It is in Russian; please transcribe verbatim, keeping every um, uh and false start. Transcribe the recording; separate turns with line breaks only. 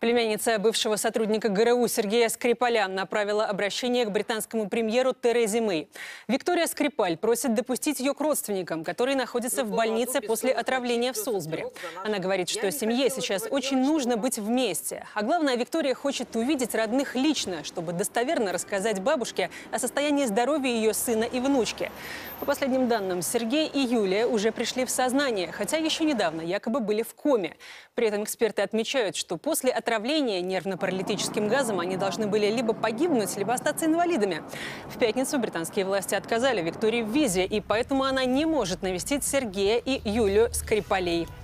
Племянница бывшего сотрудника ГРУ Сергея Скрипаля направила обращение к британскому премьеру Терезе Мэй. Виктория Скрипаль просит допустить ее к родственникам, которые находятся в больнице после отравления в Солсбери. Она говорит, что семье сейчас очень нужно быть вместе. А главное, Виктория хочет увидеть родных лично, чтобы достоверно рассказать бабушке о состоянии здоровья ее сына и внучки. По последним данным, Сергей и Юлия уже пришли в сознание, хотя еще недавно якобы были в коме. При этом эксперты отмечают, что после отравления нервно-паралитическим газом они должны были либо погибнуть, либо остаться инвалидами. В пятницу британские власти отказали Виктории в визе, и поэтому она не может навестить Сергея и Юлию Скрипалей.